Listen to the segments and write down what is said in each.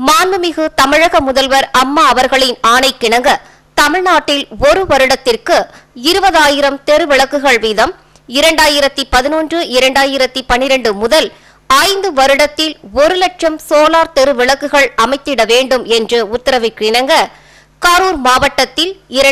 மாண்புமிகு தமிழக முதல்வர் அம்மா அவர்களின் ஆணைக்கிணங்க தமிழ்நாட்டில் ஒரு வருடத்திற்கு 20,000 தெருவிளக்குகள் வீதம் 2011-2012 முதல் 5 வருடத்தில் 1 லட்சம் சோலார் தெருவிளக்குகள் அமைத்திட வேண்டும் என்று உத்தரவிற்கிணங்க கரூர் மாவட்டத்தில்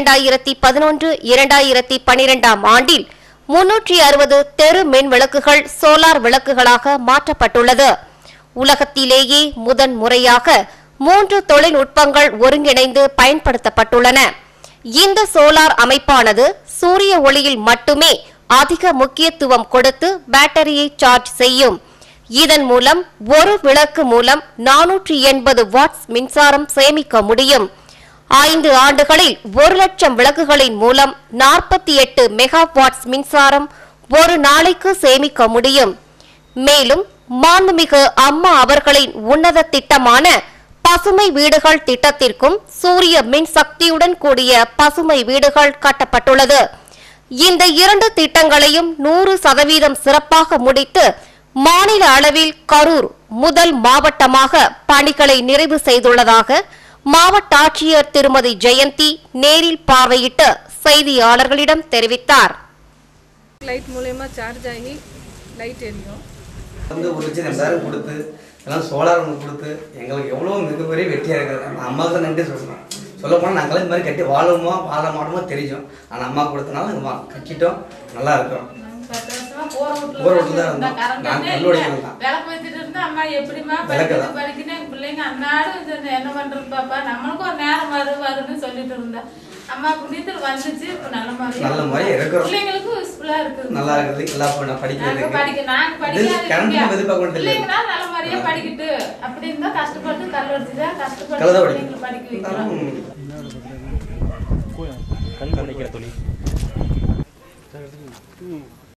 2011-2012 ஆண்டில் 360 தெரு மின் விளக்குகள் சோலார் விளக்குகளாக மாற்றப்பட்டுள்ளது. உலகத்திலேயே முதன் முறையாக 3 தொழில்நுட்பங்கள் ஒருங்கிணைந்து பயன்படுத்தப்பட்டுள்ளன. இந்த சோலார் அமைப்பானது சூரிய ஒளியில் மட்டுமே அதிக முக்கியத்துவம் கொடுத்து பேட்டரியை சார்ஜ் செய்யும். இதன் மூலம் ஒரு விளக்கு மூலம் 480 வாட்ஸ் மின்சாரம் சேமிக்க முடியும். 5 ஆண்டுகளில் 1 லட்சம் விளக்குகளின் மூலம் 48 மெகாவாட்ஸ் மின்சாரம் ஒரு நாளைக்கு சேமிக்க முடியும். மேலும் மாண்புமிகு அம்மா அவர்களின் உன்னத திட்டமான பசுமை வீடுகள் திட்டத்திற்கும் சூரிய மின் சக்தியுடன் கூடிய பசுமை வீடுகள் கட்டப்பட்டுள்ளது. இந்த 2 திட்டங்களையும் 100% சிறப்பாக முடித்து மாநில அளவில் கரூர் முதல் மாவட்டமாக பணிகளை நிறைவு செய்துள்ளதாக மாவட்ட ஆட்சியர் திருமதி ஜெயந்தி நேரில் பார்வையிட்டு செய்தியாளர்களிடம் தெரிவித்தார். லைட் மூலமா சார்ஜ் ஆகி லைட் எரியும். வந்து 1,80,000 கொடுத்து எல்லாம் சோலார் ஒன்று கொடுத்து எங்களுக்கு எவ்வளோ மிகப்பெரிய வெற்றியாக இருக்குது. அம்மாவுக்கு தான் நன்றி சொல்லணும். சொல்லப்போனால் நாங்கள் இந்த மாதிரி கட்டி வாழ மாட்டோமோ தெரியும். ஆனால் அம்மா கொடுத்தனால கட்டிட்டோம், நல்லா இருக்கிறோம். போற வீட்டில் தான் இருந்தோம். நான் கல்லூரி விளக்கு வச்சுட்டு இருந்தா அம்மா எப்படிமா படிக்கணும் எங்க பிள்ளைங்க அன்னாடும் என்ன பண்றது பாப்பா நம்மளுக்கும் ஒரு நேரம் வருன்னு சொல்லிட்டு இருந்தேன். அம்மா புண்ணியத்தில் வந்துச்சு. இப்ப நல்ல மாதிரி இருக்கிறோம். பிள்ளைங்களுக்கும் யூஸ்ஃபுல்லா இருக்குது. நல்லா இருக்குது. எல்லாம் படிக்கிறது பிள்ளைங்கன்னா நல்ல மாதிரியா படிக்கிட்டு அப்படின்னு தான் கஷ்டப்பட்டு கல்லூரிச்சுதான் கஷ்டப்பட்டு பிள்ளைங்களை படிக்க வைக்கிறோம்.